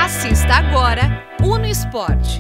Assista agora Uno Esporte.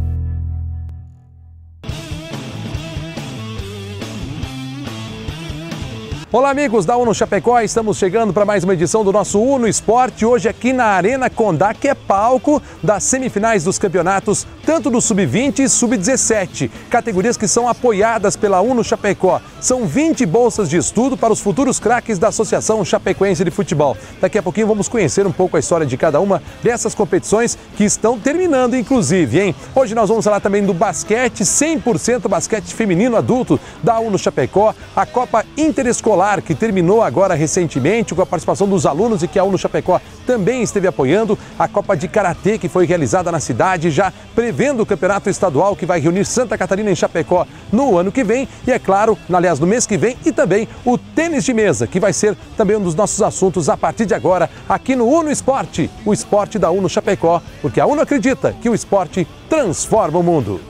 Olá amigos da Uno Chapecó, estamos chegando para mais uma edição do nosso Uno Esporte, hoje aqui na Arena Condá, que é palco das semifinais dos campeonatos, tanto do Sub-20 e Sub-17, categorias que são apoiadas pela Uno Chapecó. São 20 bolsas de estudo para os futuros craques da Associação Chapecoense de Futebol. Daqui a pouquinho vamos conhecer um pouco a história de cada uma dessas competições que estão terminando, inclusive, hein? Hoje nós vamos falar também do basquete, 100% basquete feminino adulto da Uno Chapecó, a Copa Interescolar, que terminou agora recentemente com a participação dos alunos e que a Uno Chapecó também esteve apoiando, a Copa de Karatê que foi realizada na cidade, já prevendo o campeonato estadual que vai reunir Santa Catarina e Chapecó no ano que vem e, é claro, aliás, no mês que vem, e também o tênis de mesa, que vai ser também um dos nossos assuntos a partir de agora aqui no Uno Esporte, o esporte da Uno Chapecó, porque a Uno acredita que o esporte transforma o mundo.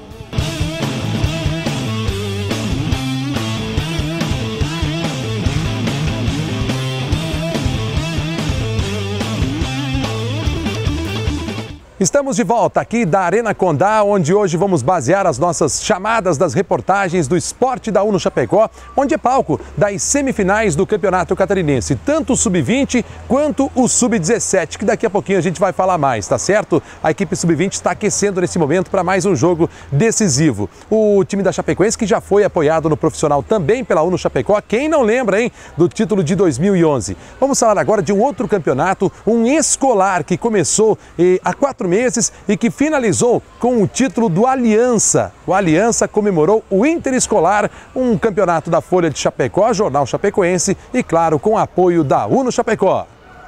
Estamos de volta aqui da Arena Condá, onde hoje vamos basear as nossas chamadas das reportagens do esporte da Uno Chapecó, onde é palco das semifinais do Campeonato Catarinense, tanto o Sub-20 quanto o Sub-17, que daqui a pouquinho a gente vai falar mais, tá certo? A equipe Sub-20 está aquecendo nesse momento para mais um jogo decisivo. O time da Chapecoense, que já foi apoiado no profissional também pela Uno Chapecó, quem não lembra, hein, do título de 2011. Vamos falar agora de um outro campeonato, um escolar que começou há 4 meses e que finalizou com o título do Aliança. O Aliança comemorou o Interescolar, um campeonato da Folha de Chapecó, Jornal Chapecoense e, claro, com apoio da Uno Chapecó.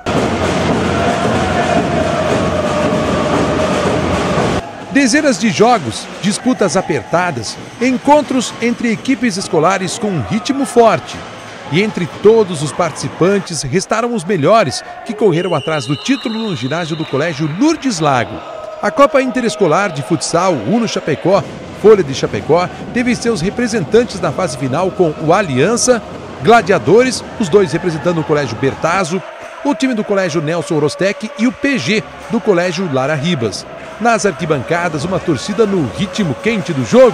Dezenas de jogos, disputas apertadas, encontros entre equipes escolares com um ritmo forte. E entre todos os participantes, restaram os melhores que correram atrás do título no ginásio do Colégio Lourdes Lago. A Copa Interescolar de Futsal Uno Chapecó, Folha de Chapecó, teve seus representantes na fase final com o Aliança, Gladiadores, os dois representando o Colégio Bertazzo, o time do Colégio Nelson Orostec e o PG do Colégio Lara Ribas. Nas arquibancadas, uma torcida no ritmo quente do jogo.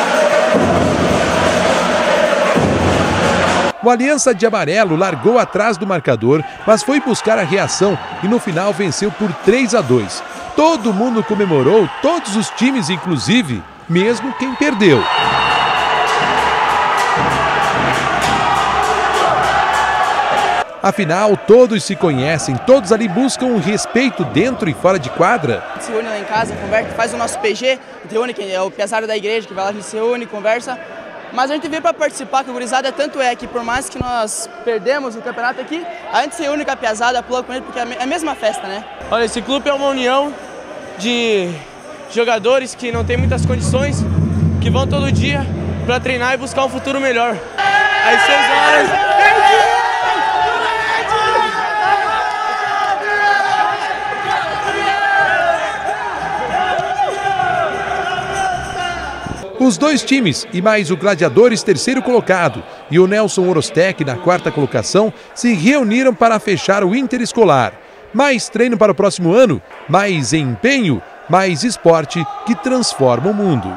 O Aliança de Amarelo largou atrás do marcador, mas foi buscar a reação e no final venceu por 3-2. Todo mundo comemorou, todos os times inclusive, mesmo quem perdeu. Afinal, todos se conhecem, todos ali buscam um respeito dentro e fora de quadra. A gente se une lá em casa, conversa, faz o nosso PG, reúne, que é o pesado da igreja, que vai lá, a gente se reúne, conversa. Mas a gente veio para participar, que a gurizada tanto é que por mais que nós perdemos o campeonato aqui, a gente se reúne com a piazada, pula com ele, porque é a mesma festa, né? Olha, esse clube é uma união de jogadores que não tem muitas condições, que vão todo dia para treinar e buscar um futuro melhor. Às 6 horas... Os dois times, e mais o Gladiadores, terceiro colocado, e o Nelson Orostec, na quarta colocação, se reuniram para fechar o Interescolar. Mais treino para o próximo ano, mais empenho, mais esporte que transforma o mundo.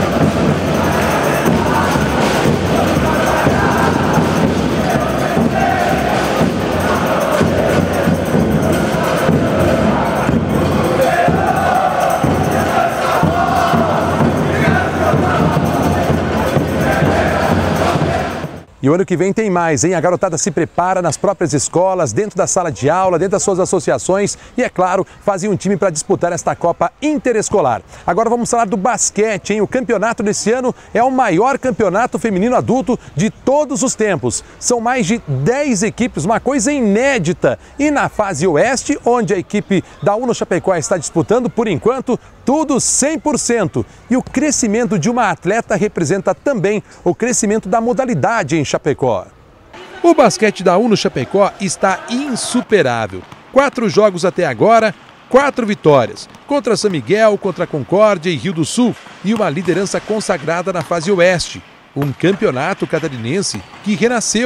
E o ano que vem tem mais, hein? A garotada se prepara nas próprias escolas, dentro da sala de aula, dentro das suas associações e, é claro, fazem um time para disputar esta Copa Interescolar. Agora vamos falar do basquete, hein? O campeonato desse ano é o maior campeonato feminino adulto de todos os tempos. São mais de 10 equipes, uma coisa inédita. E na fase oeste, onde a equipe da Uno Chapecó está disputando, por enquanto, tudo 100%. E o crescimento de uma atleta representa também o crescimento da modalidade em Chapecó. O basquete da Uno Chapecó está insuperável. 4 jogos até agora, 4 vitórias. Contra São Miguel, contra Concórdia e Rio do Sul. E uma liderança consagrada na fase oeste. Um campeonato catarinense que renasceu.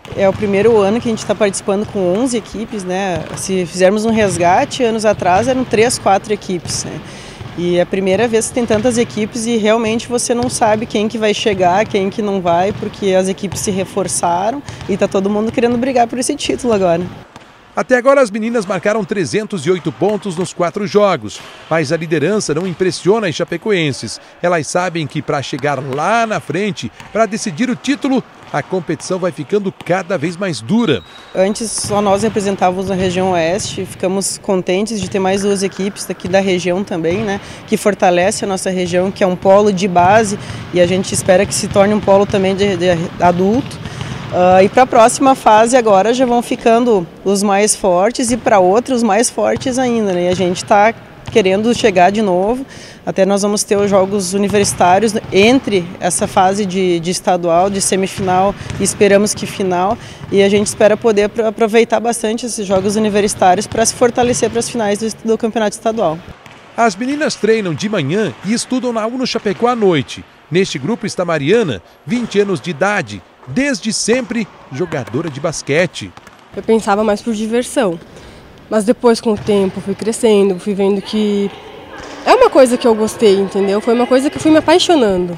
É o primeiro ano que a gente está participando com 11 equipes, né? Se fizermos um resgate, anos atrás eram 3, 4 equipes, né? E é a primeira vez que tem tantas equipes e realmente você não sabe quem que vai chegar, quem que não vai, porque as equipes se reforçaram e está todo mundo querendo brigar por esse título agora. Até agora as meninas marcaram 308 pontos nos 4 jogos, mas a liderança não impressiona as chapecoenses. Elas sabem que para chegar lá na frente, para decidir o título, a competição vai ficando cada vez mais dura. Antes só nós representávamos a região oeste, ficamos contentes de ter mais 2 equipes daqui da região também, né, que fortalece a nossa região, que é um polo de base e a gente espera que se torne um polo também de adulto. E para a próxima fase agora já vão ficando os mais fortes e para outros mais fortes ainda, né? E a gente está querendo chegar de novo, até nós vamos ter os jogos universitários entre essa fase de estadual, de semifinal e esperamos que final, e a gente espera poder aproveitar bastante esses jogos universitários para se fortalecer para as finais do campeonato estadual. As meninas treinam de manhã e estudam na UNO Chapecó à noite. Neste grupo está Mariana, 20 anos de idade, desde sempre jogadora de basquete. Eu pensava mais por diversão, mas depois com o tempo fui crescendo, fui vendo que é uma coisa que eu gostei, entendeu? Foi uma coisa que eu fui me apaixonando.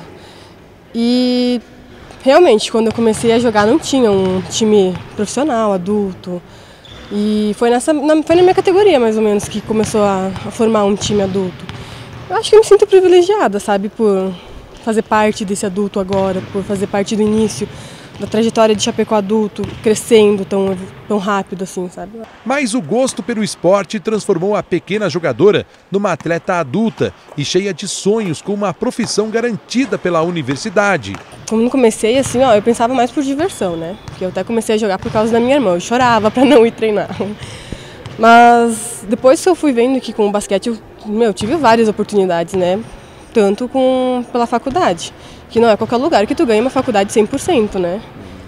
E realmente quando eu comecei a jogar não tinha um time profissional, adulto. E foi na minha categoria mais ou menos que começou a formar um time adulto. Eu acho que eu me sinto privilegiada, sabe, por fazer parte desse adulto agora, por fazer parte do início da trajetória de Chapecó adulto, crescendo tão rápido assim, sabe? Mas o gosto pelo esporte transformou a pequena jogadora numa atleta adulta e cheia de sonhos com uma profissão garantida pela universidade. Quando comecei assim, eu pensava mais por diversão, né? Porque eu até comecei a jogar por causa da minha irmã, eu chorava para não ir treinar. Mas depois que eu fui vendo que com o basquete eu tive várias oportunidades, né? Tanto pela faculdade, que não é qualquer lugar que tu ganha uma faculdade 100%, né?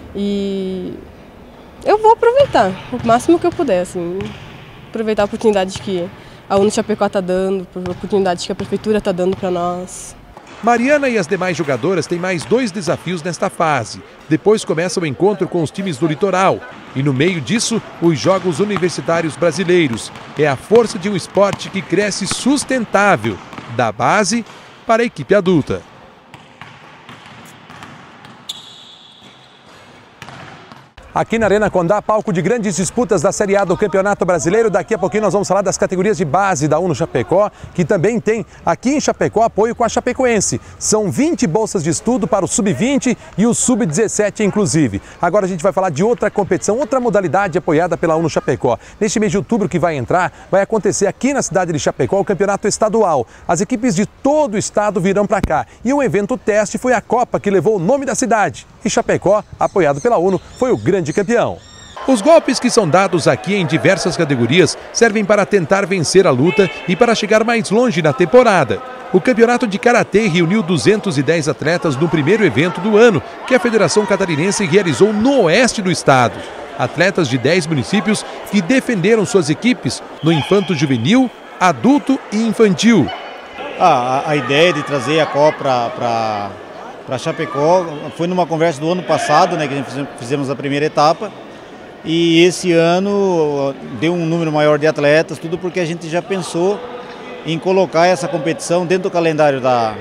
E eu vou aproveitar o máximo que eu puder, assim, aproveitar a oportunidade que a UNO Chapecó está dando, a oportunidade que a prefeitura está dando para nós. Mariana e as demais jogadoras têm mais 2 desafios nesta fase. Depois começa o encontro com os times do litoral. E no meio disso, os Jogos Universitários Brasileiros. É a força de um esporte que cresce sustentável, da base para a equipe adulta. Aqui na Arena Condá, palco de grandes disputas da Série A do Campeonato Brasileiro. Daqui a pouquinho nós vamos falar das categorias de base da UNO Chapecó, que também tem aqui em Chapecó apoio com a Chapecoense. São 20 bolsas de estudo para o Sub-20 e o Sub-17 inclusive. Agora a gente vai falar de outra competição, outra modalidade apoiada pela UNO Chapecó. Neste mês de outubro que vai entrar, vai acontecer aqui na cidade de Chapecó o Campeonato Estadual. As equipes de todo o estado virão para cá. E o evento teste foi a Copa que levou o nome da cidade. E Chapecó, apoiado pela UNO, foi o grande campeão. Os golpes que são dados aqui em diversas categorias servem para tentar vencer a luta e para chegar mais longe na temporada. O campeonato de karatê reuniu 210 atletas no primeiro evento do ano, que a Federação Catarinense realizou no oeste do estado. Atletas de 10 municípios que defenderam suas equipes no infanto-juvenil, adulto e infantil. A ideia de trazer a Copa para Chapecó foi numa conversa do ano passado, né, que a gente fizemos a primeira etapa, e esse ano deu um número maior de atletas, tudo porque a gente já pensou em colocar essa competição dentro do calendário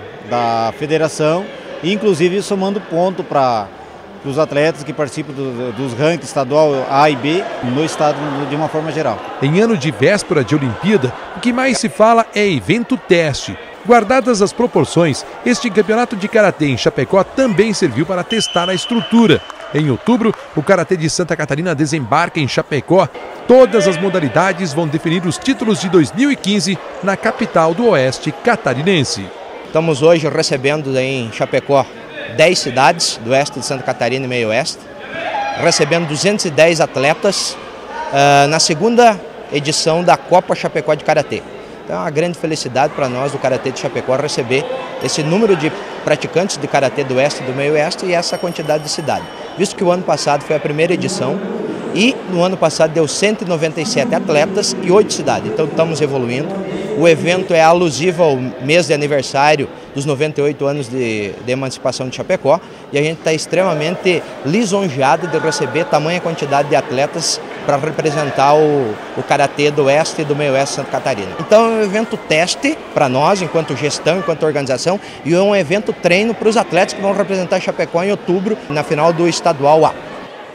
da federação, inclusive somando ponto para os atletas que participam dos rankings estadual A e B no estado de uma forma geral. Em ano de véspera de Olimpíada, o que mais se fala é evento teste. Guardadas as proporções, este campeonato de karatê em Chapecó também serviu para testar a estrutura. Em outubro, o karatê de Santa Catarina desembarca em Chapecó. Todas as modalidades vão definir os títulos de 2015 na capital do oeste catarinense. Estamos hoje recebendo em Chapecó 10 cidades do oeste de Santa Catarina e meio oeste, recebendo 210 atletas na segunda edição da Copa Chapecó de Karatê. Então é uma grande felicidade para nós do Karatê de Chapecó receber esse número de praticantes de Karatê do oeste e do meio oeste e essa quantidade de cidade. Visto que o ano passado foi a primeira edição e no ano passado deu 197 atletas e 8 cidades, então estamos evoluindo. O evento é alusivo ao mês de aniversário dos 98 anos de emancipação de Chapecó, e a gente está extremamente lisonjeado de receber tamanha quantidade de atletas para representar o Karatê do Oeste e do Meio Oeste de Santa Catarina. Então é um evento teste para nós, enquanto gestão, enquanto organização, e é um evento treino para os atletas que vão representar Chapecó em outubro, na final do Estadual A.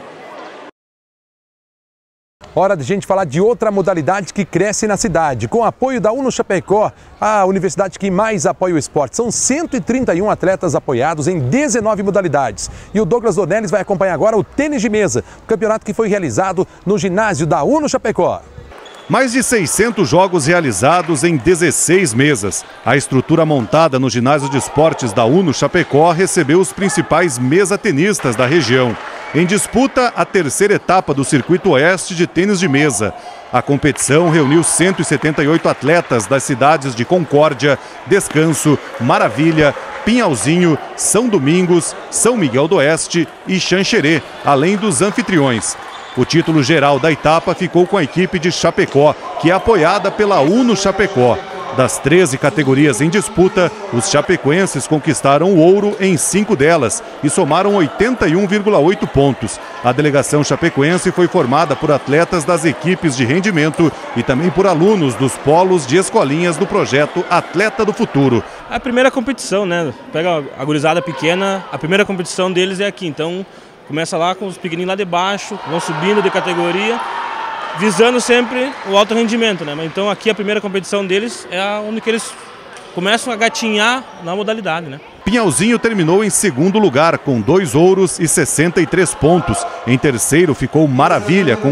Hora de a gente falar de outra modalidade que cresce na cidade. Com o apoio da Uno Chapecó, a universidade que mais apoia o esporte. São 131 atletas apoiados em 19 modalidades. E o Douglas Dornelles vai acompanhar agora o tênis de mesa, o campeonato que foi realizado no ginásio da Uno Chapecó. Mais de 600 jogos realizados em 16 mesas. A estrutura montada no ginásio de esportes da Uno Chapecó recebeu os principais mesa-tenistas da região. Em disputa, a terceira etapa do Circuito Oeste de tênis de mesa. A competição reuniu 178 atletas das cidades de Concórdia, Descanso, Maravilha, Pinhalzinho, São Domingos, São Miguel do Oeste e Xanxerê, além dos anfitriões. O título geral da etapa ficou com a equipe de Chapecó, que é apoiada pela Uno Chapecó. Das 13 categorias em disputa, os chapecoenses conquistaram o ouro em 5 delas e somaram 81,8 pontos. A delegação chapecoense foi formada por atletas das equipes de rendimento e também por alunos dos polos de escolinhas do projeto Atleta do Futuro. A primeira competição, né? Pega a gurizada pequena, a primeira competição deles é aqui, então começa lá com os pequeninos lá de baixo, vão subindo de categoria, visando sempre o alto rendimento, né? Então aqui a primeira competição deles é onde que eles começam a gatinhar na modalidade, né? Pinhalzinho terminou em segundo lugar com 2 ouros e 63 pontos. Em terceiro ficou Maravilha com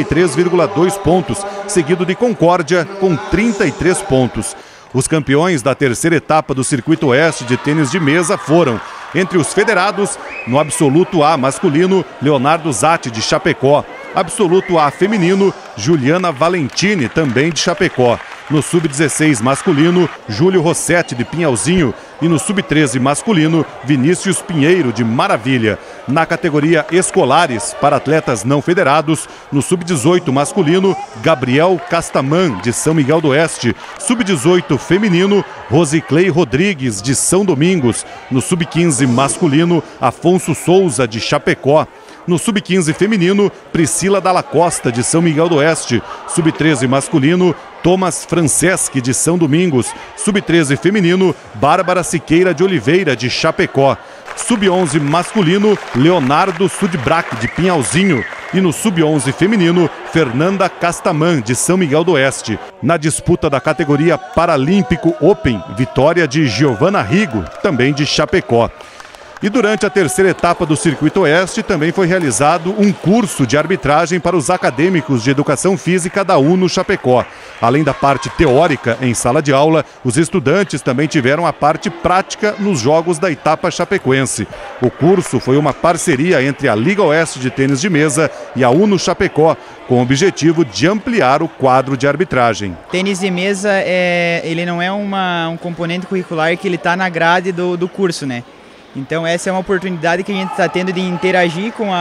43,2 pontos, seguido de Concórdia com 33 pontos. Os campeões da terceira etapa do Circuito Oeste de tênis de mesa foram, entre os federados, no Absoluto A masculino, Leonardo Zatti, de Chapecó. Absoluto A feminino, Juliana Valentini, também de Chapecó. No Sub-16 masculino, Júlio Rossetti, de Pinhalzinho. E no Sub-13 masculino, Vinícius Pinheiro, de Maravilha. Na categoria escolares, para atletas não federados, no Sub-18 masculino, Gabriel Castaman, de São Miguel do Oeste. Sub-18 feminino, Rosiclei Rodrigues, de São Domingos. No Sub-15 masculino, Afonso Souza, de Chapecó. No Sub-15 feminino, Priscila Dalla Costa, de São Miguel do Oeste. Sub-13 masculino, Thomas Franceschi, de São Domingos. Sub-13 feminino, Bárbara Siqueira de Oliveira, de Chapecó. Sub-11 masculino, Leonardo Sudbrack, de Pinhalzinho. E no Sub-11 feminino, Fernanda Castaman, de São Miguel do Oeste. Na disputa da categoria Paralímpico Open, vitória de Giovana Rigo, também de Chapecó. E durante a terceira etapa do Circuito Oeste também foi realizado um curso de arbitragem para os acadêmicos de educação física da Uno Chapecó. Além da parte teórica em sala de aula, os estudantes também tiveram a parte prática nos jogos da etapa chapecoense. O curso foi uma parceria entre a Liga Oeste de Tênis de Mesa e a Uno Chapecó, com o objetivo de ampliar o quadro de arbitragem. Tênis de mesa, ele não é um componente curricular que ele está na grade do curso, né? Então essa é uma oportunidade que a gente está tendo de interagir com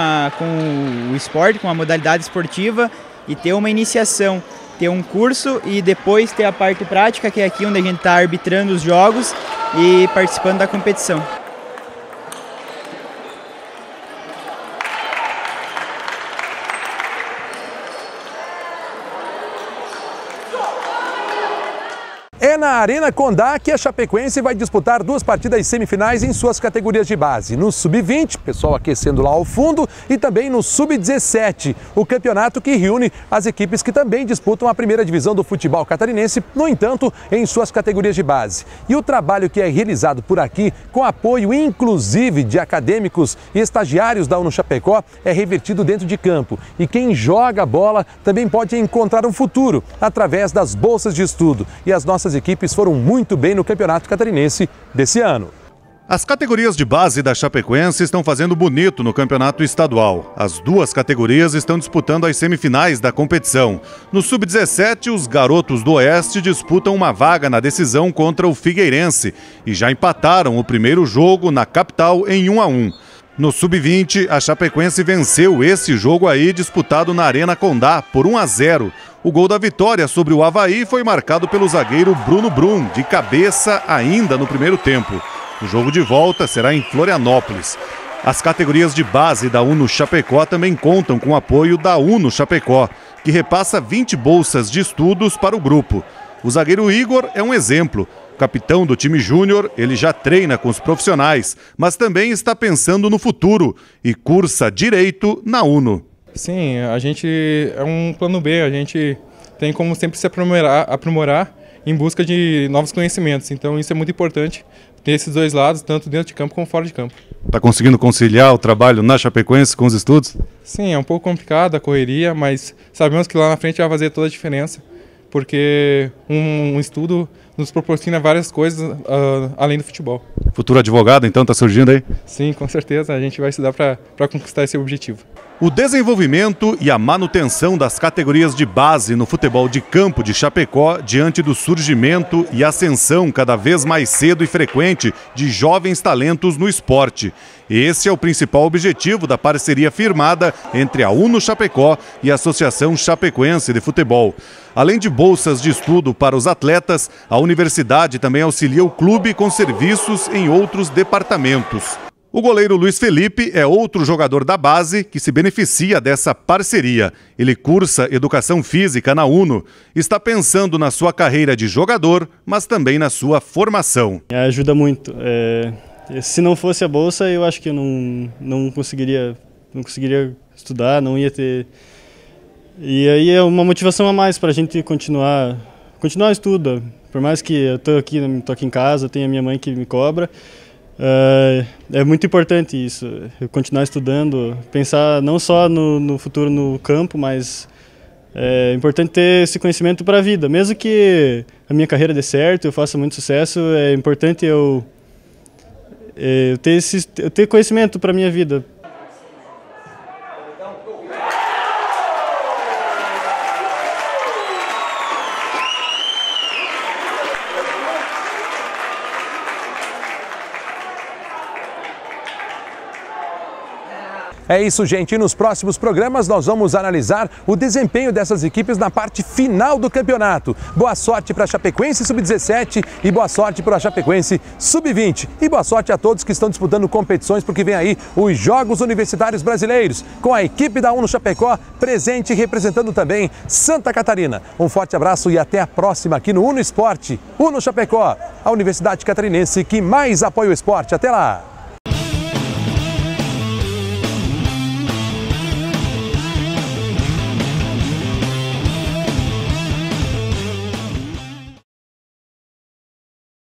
o esporte, com a modalidade esportiva e ter uma iniciação, ter um curso e depois ter a parte prática, que é aqui onde a gente está arbitrando os jogos e participando da competição. É na Arena Condá que a Chapecoense vai disputar 2 partidas semifinais em suas categorias de base. No Sub-20, pessoal aquecendo lá ao fundo, e também no Sub-17, o campeonato que reúne as equipes que também disputam a primeira divisão do futebol catarinense, no entanto, em suas categorias de base. E o trabalho que é realizado por aqui, com apoio inclusive de acadêmicos e estagiários da Uno Chapecó, é revertido dentro de campo. E quem joga a bola também pode encontrar um futuro através das bolsas de estudo. E as nossas equipes foram muito bem no Campeonato Catarinense desse ano. As categorias de base da Chapecoense estão fazendo bonito no campeonato estadual. As 2 categorias estão disputando as semifinais da competição. No Sub-17, os garotos do Oeste disputam uma vaga na decisão contra o Figueirense e já empataram o primeiro jogo na capital em 1-1. No Sub-20, a Chapecoense venceu esse jogo aí disputado na Arena Condá por 1-0. O gol da vitória sobre o Avaí foi marcado pelo zagueiro Bruno Brum, de cabeça ainda no primeiro tempo. O jogo de volta será em Florianópolis. As categorias de base da Uno Chapecó também contam com o apoio da Uno Chapecó, que repassa 20 bolsas de estudos para o grupo. O zagueiro Igor é um exemplo. Capitão do time júnior, ele já treina com os profissionais, mas também está pensando no futuro e cursa Direito na Uno. Sim, a gente é um plano B, a gente tem como sempre se aprimorar em busca de novos conhecimentos. Então isso é muito importante, ter esses dois lados, tanto dentro de campo como fora de campo. Está conseguindo conciliar o trabalho na Chapecoense com os estudos? Sim, é um pouco complicado a correria, mas sabemos que lá na frente vai fazer toda a diferença, porque um estudo nos proporciona várias coisas além do futebol. Futuro advogado, então, está surgindo aí? Sim, com certeza. A gente vai estudar para conquistar esse objetivo. O desenvolvimento e a manutenção das categorias de base no futebol de campo de Chapecó, diante do surgimento e ascensão cada vez mais cedo e frequente de jovens talentos no esporte. Esse é o principal objetivo da parceria firmada entre a Uno Chapecó e a Associação Chapecoense de Futebol. Além de bolsas de estudo para os atletas, a universidade também auxilia o clube com serviços em outros departamentos. O goleiro Luiz Felipe é outro jogador da base que se beneficia dessa parceria. Ele cursa Educação Física na Uno. Está pensando na sua carreira de jogador, mas também na sua formação. Ajuda muito. Se não fosse a bolsa, eu acho que eu não conseguiria estudar, não ia ter... E aí é uma motivação a mais para a gente continuar o estudo. Por mais que eu estou aqui em casa, tenho a minha mãe que me cobra, é muito importante isso, eu continuar estudando, pensar não só no futuro no campo, mas é importante ter esse conhecimento para a vida. Mesmo que a minha carreira dê certo, eu faça muito sucesso, é importante eu ter conhecimento para a minha vida. É isso, gente. E nos próximos programas nós vamos analisar o desempenho dessas equipes na parte final do campeonato. Boa sorte para a Chapecoense Sub-17 e boa sorte para a Chapecoense Sub-20. E boa sorte a todos que estão disputando competições, porque vem aí os Jogos Universitários Brasileiros, com a equipe da Uno Chapecó presente representando também Santa Catarina. Um forte abraço e até a próxima aqui no Uno Esporte. Uno Chapecó, a Universidade Catarinense que mais apoia o esporte. Até lá!